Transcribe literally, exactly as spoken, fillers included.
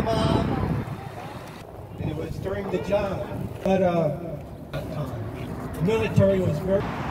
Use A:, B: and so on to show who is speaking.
A: Mom. And it was during the job. But uh, that time, the military was very...